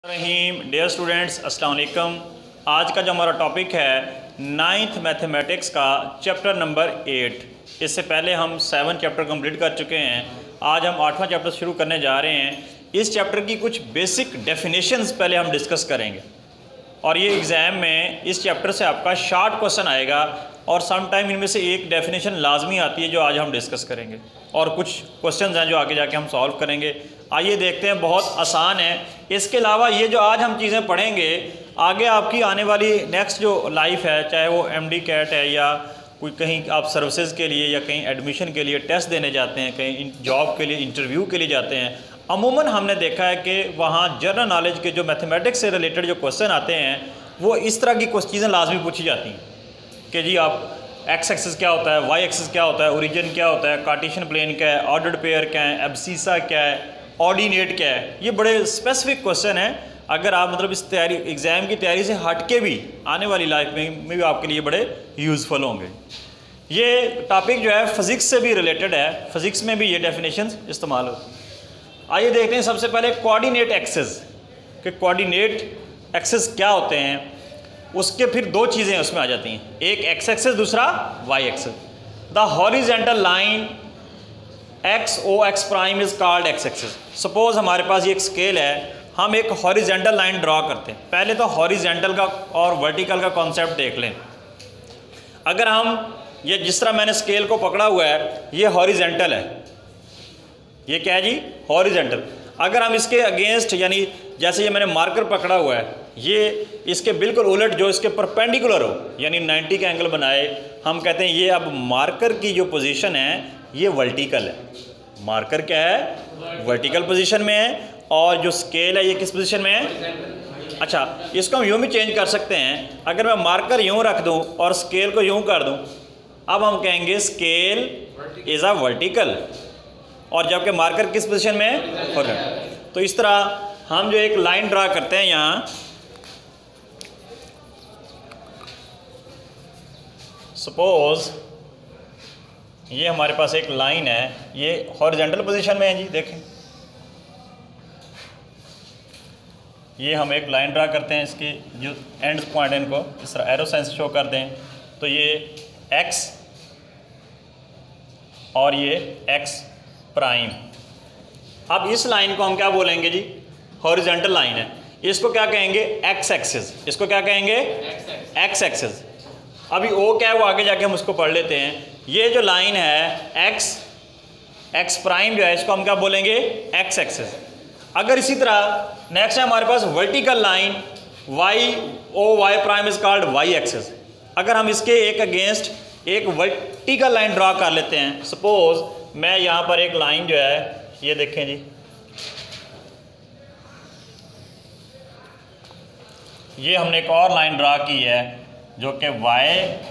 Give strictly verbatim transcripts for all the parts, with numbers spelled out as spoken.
रहीम dear students अस्सलाम वालेकुम। आज का जो हमारा टॉपिक है नाइन्थ मैथमेटिक्स का चैप्टर नंबर एट। इससे पहले हम सेवन चैप्टर कंप्लीट कर चुके हैं। आज हम आठवां चैप्टर शुरू करने जा रहे हैं। इस चैप्टर की कुछ बेसिक डेफिनेशंस पहले हम डिस्कस करेंगे और ये एग्ज़ाम में इस चैप्टर से आपका शार्ट क्वेश्चन आएगा और सम टाइम इनमें से एक डेफिनेशन लाजमी आती है जो आज हम डिस्कस करेंगे और कुछ क्वेश्चंस हैं जो आगे जाके हम सॉल्व करेंगे। आइए देखते हैं, बहुत आसान है। इसके अलावा ये जो आज हम चीज़ें पढ़ेंगे आगे आपकी आने वाली नेक्स्ट जो लाइफ है, चाहे वो एम डी कैट है या कोई कहीं आप सर्विसेज के लिए या कहीं एडमिशन के लिए टेस्ट देने जाते हैं, कहीं जॉब के लिए इंटरव्यू के लिए जाते हैं, अमूमन हमने देखा है कि वहाँ जनरल नॉलेज के जो मैथमेटिक्स से रिलेटेड जो क्वेश्चन आते हैं वो इस तरह की कुछ चीज़ें लाजमी पूछी जाती हैं कि जी आप एक्स एक्सिस क्या होता है, वाई एक्सिस क्या होता है, ओरिजिन क्या होता है, कार्टेशियन प्लेन क्या है, ऑर्डर्ड पेयर क्या है, एब्सीसा क्या है, ऑर्डिनेट क्या है। ये बड़े स्पेसिफिक क्वेश्चन हैं। अगर आप मतलब इस तैयारी एग्ज़ाम की तैयारी से हट के भी आने वाली लाइफ में, में भी आपके लिए बड़े यूज़फुल होंगे। ये टॉपिक जो है फ़िज़िक्स से भी रिलेटेड है, फ़िज़िक्स में भी ये डेफिनेशंस इस्तेमाल होती हैं। आइए देखते हैं सबसे पहले कोऑर्डिनेट एक्सिस के कोऑर्डिनेट एक्सिस क्या होते हैं। उसके फिर दो चीज़ें उसमें आ जाती हैं, एक एक्स एक्सिस, दूसरा Y axis. The horizontal line X O X prime is called X axis. Suppose हमारे पास ये एक स्केल है, हम एक हॉरिजेंटल लाइन ड्रॉ करते हैं। पहले तो हॉरिजेंटल का और वर्टिकल का कॉन्सेप्ट देख लें। अगर हम ये जिस तरह मैंने स्केल को पकड़ा हुआ है, ये हॉरिजेंटल है, ये क्या है जी, हॉरिजेंटल। अगर हम इसके अगेंस्ट यानी जैसे ये मैंने मार्कर पकड़ा हुआ है, ये इसके बिल्कुल उलट जो इसके परपेंडिकुलर हो यानी नाइन्टी का एंगल बनाए, हम कहते हैं ये अब मार्कर की जो पोजीशन है ये वर्टिकल है। मार्कर क्या है, वर्टिकल पोजीशन में है और जो स्केल है ये किस पोजीशन में है। अच्छा, इसको हम यूँ भी चेंज कर सकते हैं। अगर मैं मार्कर यूँ रख दूँ और स्केल को यूँ कर दूँ, अब हम कहेंगे स्केल इज़ अ वर्टिकल और जबकि मार्कर किस पोजीशन में है, हॉरिजॉन्टल। तो इस तरह हम जो एक लाइन ड्रा करते हैं यहाँ, सपोज ये हमारे पास एक लाइन है, ये हॉरिजॉन्टल पोजीशन में है जी। देखें, ये हम एक लाइन ड्रा करते हैं, इसके जो एंड पॉइंट है इनको इस तरह एरो साइन से शो कर दें तो ये एक्स और ये एक्स प्राइम। अब इस लाइन को हम क्या बोलेंगे जी, हॉरिजॉन्टल लाइन है, इसको क्या कहेंगे, एक्स एक्सिस। इसको क्या कहेंगे, एक्स एक्सिस। अभी ओ क्या है वो आगे जाके हम उसको पढ़ लेते हैं। ये जो लाइन है एक्स एक्स प्राइम जो है, इसको हम क्या बोलेंगे, एक्स एक्सिस। अगर इसी तरह नेक्स्ट है हमारे पास vertical line Y O Y prime is called Y axis. अगर हम इसके एक अगेंस्ट एक वर्टिकल लाइन ड्रा कर लेते हैं, सपोज मैं यहाँ पर एक लाइन जो है, ये देखें जी, ये हमने एक और लाइन ड्रा की है जो कि y,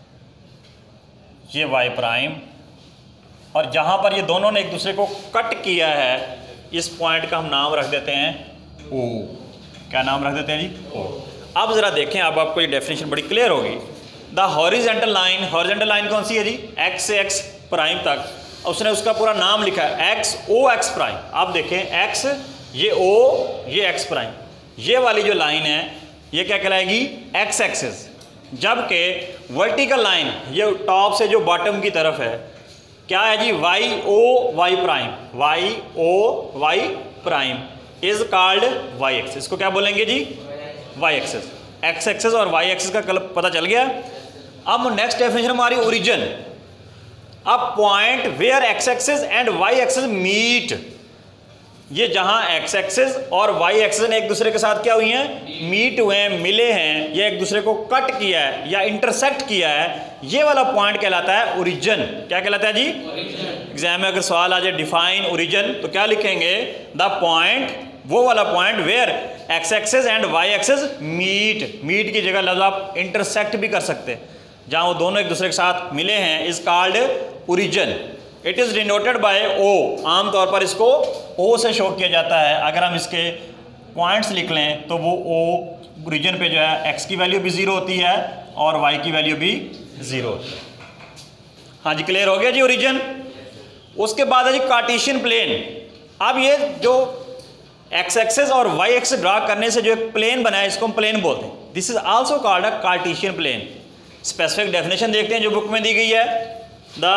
ये y प्राइम, और जहाँ पर ये दोनों ने एक दूसरे को कट किया है, इस पॉइंट का हम नाम रख देते हैं O। क्या नाम रख देते हैं जी, O। अब ज़रा देखें, अब आपको ये डेफिनेशन बड़ी क्लियर होगी। The horizontal line, horizontal line कौन सी है जी, x से x प्राइम तक, उसने उसका पूरा नाम लिखा है एक्स ओ एक्स प्राइम। आप देखें x, ये O, ये x प्राइम, ये वाली जो लाइन है ये क्या कहलाएगी, x एक्सिस। जबकि वर्टिकल लाइन ये टॉप से जो बॉटम की तरफ है क्या है जी, Y O Y prime, Y O Y prime is called Y axis. इसको क्या बोलेंगे जी, वाई एक्सिस। एक्स एक्सिस और वाई एक्सिस का कल पता चल गया। अब नेक्स्ट डेफिनेशन हमारी ओरिजिन। अब point where X axis and Y axis meet, ये जहां एक्स एक्सिस और वाई एक्सिस ने एक दूसरे के साथ क्या हुई हैं, मीट हुए हैं, मिले हैं, या एक दूसरे को कट किया है या इंटरसेक्ट किया है, ये वाला पॉइंट कहलाता है ओरिजिन। क्या कहलाता है जी, एग्जाम में अगर सवाल आ जाए डिफाइन ओरिजिन तो क्या लिखेंगे, द पॉइंट, वो वाला point where X axis and Y axis meet. Meet की जगह लफ्ज़ आप इंटरसेक्ट भी कर सकते हैं, जहाँ वो दोनों एक दूसरे के साथ मिले हैं, is called origin. It is denoted by O, आमतौर पर इसको ओ से शो किया जाता है। अगर हम इसके पॉइंट्स लिख लें तो वो ओ ओरिजिन पे जो है एक्स की वैल्यू भी ज़ीरो होती है और वाई की वैल्यू भी ज़ीरो होती है। हाँ जी, क्लियर हो गया जी ओरिजिन। उसके बाद है जी कार्टेशियन प्लेन। अब ये जो एक्स एक्सेस और वाई एक्सेस ड्रा करने से जो एक प्लेन बना है इसको हम प्लेन बोलते हैं। This is also called a Cartesian plane. Specific definition देखते हैं जो बुक में दी गई है। द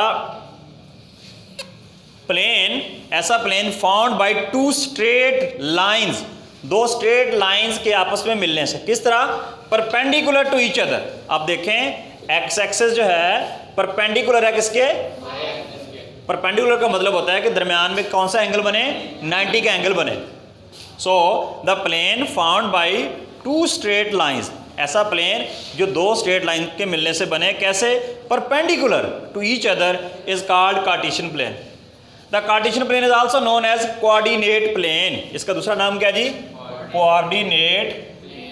प्लेन, ऐसा plane found by two straight lines, दो स्ट्रेट लाइंस के आपस में मिलने से। किस तरह? Perpendicular to each other. आप देखें एक्स एक्सेस जो है परपेंडिकुलर है किसके? परपेंडिकुलर का मतलब होता है कि दरमियान में कौन सा एंगल बने? नाइंटी का एंगल बने। So the plane found by two straight lines, ऐसा प्लेन जो दो स्ट्रेट लाइन के मिलने से बने, कैसे? Perpendicular to each other, is called Cartesian plane. The Cartesian plane is also known as coordinate plane. इसका दूसरा नाम क्या जी? कोऑर्डिनेट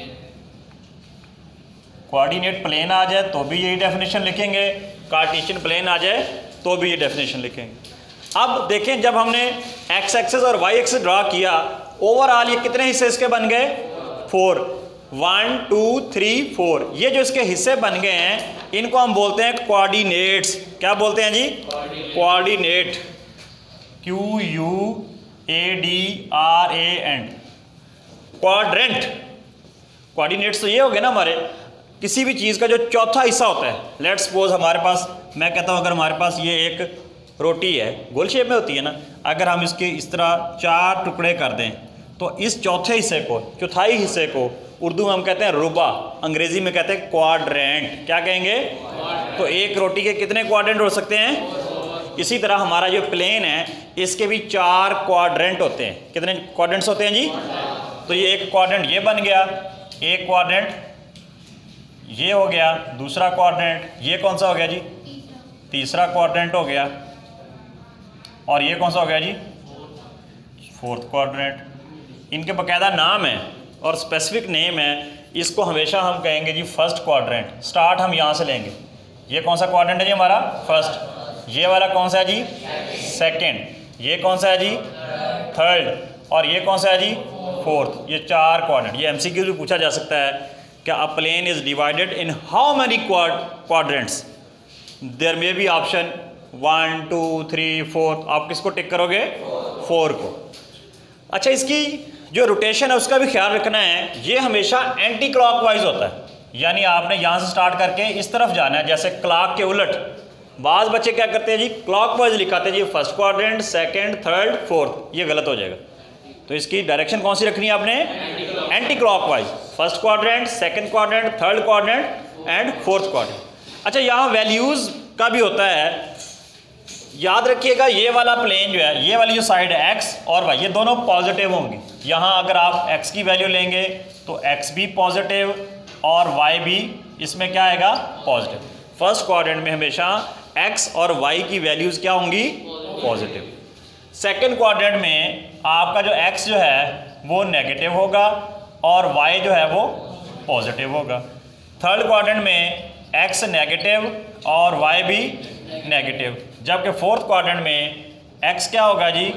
कोऑर्डिनेट प्लेन आ जाए तो भी यही डेफिनेशन लिखेंगे, कार्टेशियन प्लेन आ जाए तो भी ये डेफिनेशन लिखेंगे। अब देखें, जब हमने एक्स एक्सेस और वाई एक्सेस ड्रा किया, ओवरऑल ये कितने हिस्से इसके बन गए? Four. One two three four, ये जो इसके हिस्से बन गए हैं इनको हम बोलते हैं कोऑर्डिनेट्स। क्या बोलते हैं जी? Coordinate. Q U A D R A and quadrant. Coordinates तो ये हो गए ना हमारे, किसी भी चीज़ का जो चौथा हिस्सा होता है। लेट्स सपोज हमारे पास, मैं कहता हूँ अगर हमारे पास ये एक रोटी है, गोल शेप में होती है ना, अगर हम इसके इस तरह चार टुकड़े कर दें तो इस चौथे हिस्से को, चौथाई हिस्से को उर्दू में हम कहते हैं रुबा, अंग्रेजी में कहते हैं क्वाड्रेंट। क्या कहेंगे? तो एक रोटी के कितने क्वाड्रेंट हो सकते हैं? इसी तरह हमारा जो प्लेन है इसके भी चार क्वाड्रेंट होते हैं। कितने क्वाड्रेंट्स होते हैं जी? तो ये एक क्वाड्रेंट ये बन गया, एक क्वाड्रेंट ये हो गया, दूसरा क्वाड्रेंट ये कौन सा हो गया जी? तीसरा क्वाड्रेंट हो गया, और ये कौन सा हो गया जी? Fourth quadrant. इनके बाकायदा नाम है और स्पेसिफिक नेम है। इसको हमेशा हम कहेंगे जी फर्स्ट क्वाड्रेंट। स्टार्ट हम यहाँ से लेंगे। ये कौन सा क्वाड्रेंट है जी हमारा? फर्स्ट। ये वाला कौन सा है जी? सेकंड। ये कौन सा है जी? थर्ड। और ये कौन सा है जी? फोर्थ। ये चार क्वाड्रेंट। ये एमसीक्यू भी पूछा जा सकता है क्या a plane is divided in how many quadrants? There may be option one two three four. आप किसको टिक करोगे? फोर को। अच्छा, इसकी जो रोटेशन है उसका भी ख्याल रखना है। ये हमेशा एंटी क्लॉकवाइज होता है, यानी आपने यहाँ से स्टार्ट करके इस तरफ जाना है, जैसे क्लॉक के उलट। बाज़ बच्चे क्या करते हैं जी? क्लॉकवाइज लिखाते हैं जी, first quadrant, second, third, fourth. ये गलत हो जाएगा। तो इसकी डायरेक्शन कौन सी रखनी है आपने? Anti clockwise. First quadrant, second quadrant, third quadrant and fourth quadrant. अच्छा, यहाँ वैल्यूज़ का भी होता है। याद रखिएगा, ये वाला प्लेन जो है, ये वाली जो साइड है एक्स और वाई, ये दोनों पॉजिटिव होंगी। यहाँ अगर आप एक्स की वैल्यू लेंगे तो एक्स भी पॉजिटिव और वाई भी इसमें क्या आएगा? पॉजिटिव। फर्स्ट क्वाड्रेंट में हमेशा एक्स और वाई की वैल्यूज़ क्या होंगी? पॉजिटिव। सेकेंड क्वाड्रेंट में आपका जो एक्स जो है वो नेगेटिव होगा और वाई जो है वो पॉजिटिव होगा। थर्ड क्वाड्रेंट में एक्स नेगेटिव और वाई भी नेगेटिव, जबकि फोर्थ क्वाड्रेंट में एक्स क्या होगा जी?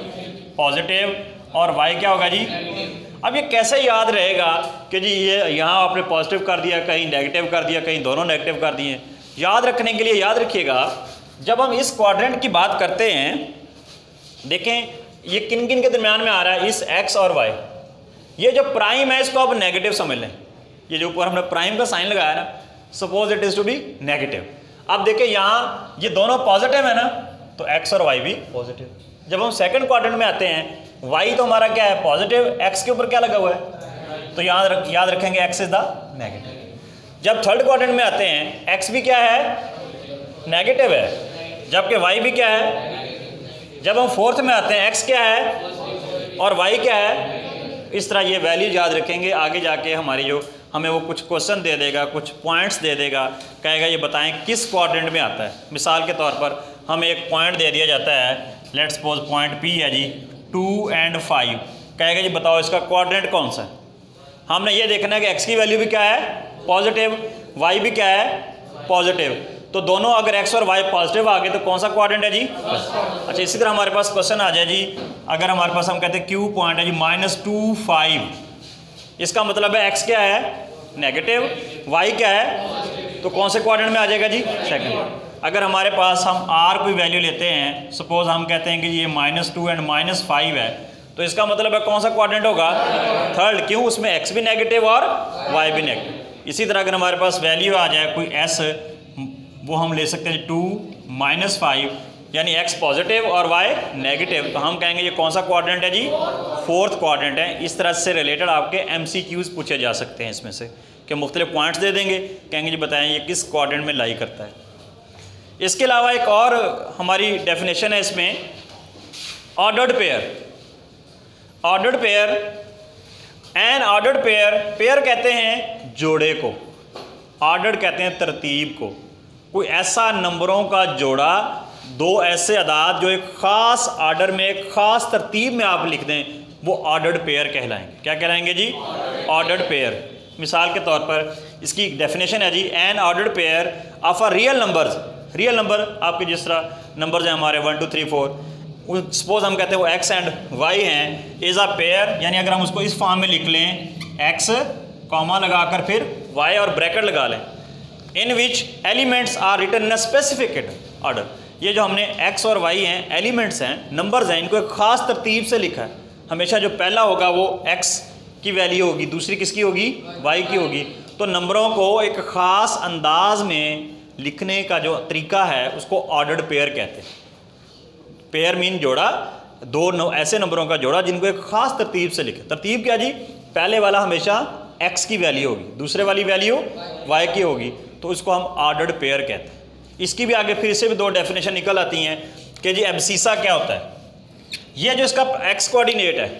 पॉजिटिव और वाई क्या होगा जी? अब ये कैसे याद रहेगा कि जी ये यहाँ आपने पॉजिटिव कर दिया, कहीं नेगेटिव कर दिया, कहीं दोनों नेगेटिव कर दिए? याद रखने के लिए याद रखिएगा, जब हम इस क्वाड्रेंट की बात करते हैं, देखें ये किन किन के दरमियान में आ रहा है? इस एक्स और वाई। ये जो प्राइम है इसको आप नेगेटिव समझ लें। ये जो ऊपर हमने प्राइम का साइन लगाया ना, suppose it is to be negative. अब देखें यहाँ ये दोनों पॉजिटिव है ना, तो एक्स और वाई भी पॉजिटिव। जब हम सेकंड क्वाड्रेंट में आते हैं, वाई तो हमारा क्या है? पॉजिटिव। एक्स के ऊपर क्या लगा हुआ है? तो याद रख याद रखेंगे एक्स इज द नेगेटिव। जब थर्ड क्वाड्रेंट में आते हैं, एक्स भी क्या है? नेगेटिव है, जबकि वाई भी क्या है? जब हम फोर्थ में आते हैं, एक्स क्या है और वाई क्या है? इस तरह ये वैल्यू याद रखेंगे। आगे जाके हमारी जो हमें वो कुछ क्वेश्चन दे देगा, कुछ पॉइंट्स दे देगा, कहेगा ये बताएं किस क्वाड्रेंट में आता है। मिसाल के तौर पर हमें एक पॉइंट दे दिया जाता है, लेट्स सपोज पॉइंट पी है जी, टू एंड फाइव। कहेगा जी बताओ इसका क्वाड्रेंट कौन सा है। हमने ये देखना है कि एक्स की वैल्यू भी क्या है? पॉजिटिव। वाई भी क्या है? पॉजिटिव। तो दोनों अगर एक्स और वाई पॉजिटिव आ गए तो कौन सा क्वाड्रेंट है जी? अच्छा, इसी तरह हमारे पास क्वेश्चन आ जाए जी, अगर हमारे पास हम कहते हैं क्यू पॉइंट है जी माइनस टू फाइव, इसका मतलब है एक्स क्या है? नेगेटिव, वाई क्या है? तो कौन से क्वाड्रेंट में आ जाएगा जी? सेकंड। अगर हमारे पास हम आर कोई वैल्यू लेते हैं, सपोज हम कहते हैं कि ये minus two and minus five है, तो इसका मतलब है कौन सा क्वाड्रेंट होगा? थर्ड। क्यों? उसमें एक्स भी नेगेटिव और वाई भी नेगेटिव। इसी तरह अगर हमारे पास वैल्यू आ जाए कोई एस, वो हम ले सकते हैं टू माइनस फाइव, यानी एक्स पॉजिटिव और वाई नेगेटिव, तो हम कहेंगे ये कौन सा क्वाड्रेंट है जी? फोर्थ क्वाड्रेंट है। इस तरह से रिलेटेड आपके एम सी क्यूज़ पूछे जा सकते हैं इसमें से, कि मुख्तलिफ पॉइंट्स दे देंगे, कहेंगे जी बताएं ये किस क्वाड्रेंट में लाई करता है। इसके अलावा एक और हमारी डेफिनेशन है इसमें, ordered pair. Ordered pair, an ordered pair, pair कहते हैं जोड़े को, ऑर्डर्ड कहते हैं तरतीब को। कोई ऐसा नंबरों का जोड़ा, दो ऐसे अदाद जो एक ख़ास आर्डर में एक ख़ास तरतीब में आप लिख दें, वो ऑर्डर्ड पेयर कहलाएंगे। क्या कहलाएंगे जी? Ordered pair. मिसाल के तौर पर इसकी डेफिनेशन है जी, an ordered pair of a real numbers. Real number आपके जिस तरह नंबर्स हैं हमारे one two three four, suppose हम कहते हैं वो एक्स एंड वाई हैं, इज़ अ पेयर, यानी अगर हम उसको इस फॉर्म में लिख लें, एक्स कॉमा लगाकर फिर वाई और ब्रैकेट लगा लें, in which elements are written in a specific order. ये जो हमने एक्स और वाई हैं, एलिमेंट्स हैं, नंबर्स हैं, इनको एक ख़ास तरतीब से लिखा है। हमेशा जो पहला होगा वो एक्स की वैल्यू होगी, दूसरी किसकी होगी? वाई की होगी। तो नंबरों को एक ख़ास अंदाज में लिखने का जो तरीका है उसको ऑर्डर्ड पेयर कहते हैं। पेयर मीन जोड़ा, दो नो, ऐसे नंबरों का जोड़ा जिनको एक ख़ास तरतीब से लिखे। तरतीब क्या जी? पहले वाला हमेशा एक्स की वैल्यू होगी, दूसरे वाली वैल्यू वाई की होगी, तो इसको हम ऑर्डर्ड पेयर कहते हैं। इसकी भी आगे फिर से भी दो डेफिनेशन निकल आती हैं कि जी एब्सीसा क्या होता है। ये जो इसका एक्स कोऑर्डिनेट है,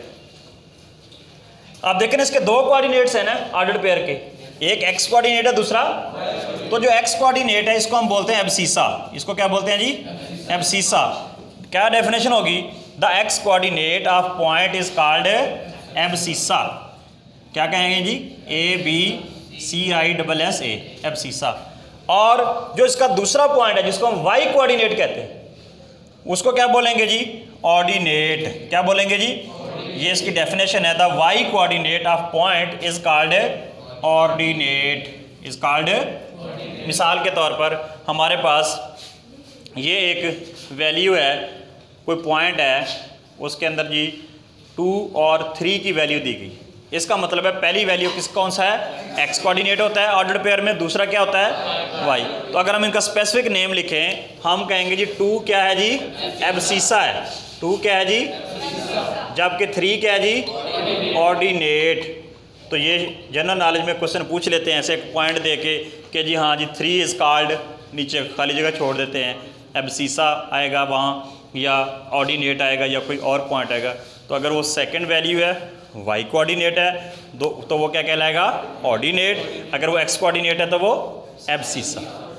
आप देखें ना इसके दो कोऑर्डिनेट्स हैं ना ऑर्डर्ड पेयर के, एक एक्स कोऑर्डिनेट है, दूसरा, तो जो एक्स कोऑर्डिनेट है इसको हम बोलते हैं एब्सीसा। इसको क्या बोलते हैं जी? एब्सीसा। क्या डेफिनेशन होगी? The X coordinate of point is called abscissa. क्या कहेंगे जी? A B C I double S A, abscissa. और जो इसका दूसरा पॉइंट है जिसको हम वाई कोऑर्डिनेट कहते हैं, उसको क्या बोलेंगे जी? ऑर्डिनेट। क्या बोलेंगे जी? ये इसकी डेफिनेशन है, the Y coordinate of point is called ordinate, is called. मिसाल के तौर पर हमारे पास ये एक वैल्यू है, कोई पॉइंट है, उसके अंदर जी टू और थ्री की वैल्यू दी गई। इसका मतलब है पहली वैल्यू किस कौन सा है? एक्स कोऑर्डिनेट होता है ऑर्डर्ड पेयर में, दूसरा क्या होता है? वाई। तो अगर हम इनका स्पेसिफिक नेम लिखें, हम कहेंगे जी टू क्या है जी? एब्सीसा है। टू क्या है जी? जबकि थ्री क्या है जी? ऑर्डिनेट। तो ये जनरल नॉलेज में क्वेश्चन पूछ लेते हैं ऐसे एक पॉइंट दे के कि जी हाँ जी थ्री इज़ कॉल्ड, नीचे खाली जगह छोड़ देते हैं, एब्सीसा आएगा वहाँ, या ऑर्डिनेट आएगा, या कोई और पॉइंट आएगा। तो अगर वो सेकंड वैल्यू है, वाई कोऑर्डिनेट है, दो तो वो क्या कहलाएगा? ऑर्डिनेट। अगर वो एक्स कोऑर्डिनेट है तो वो एब्सीसा।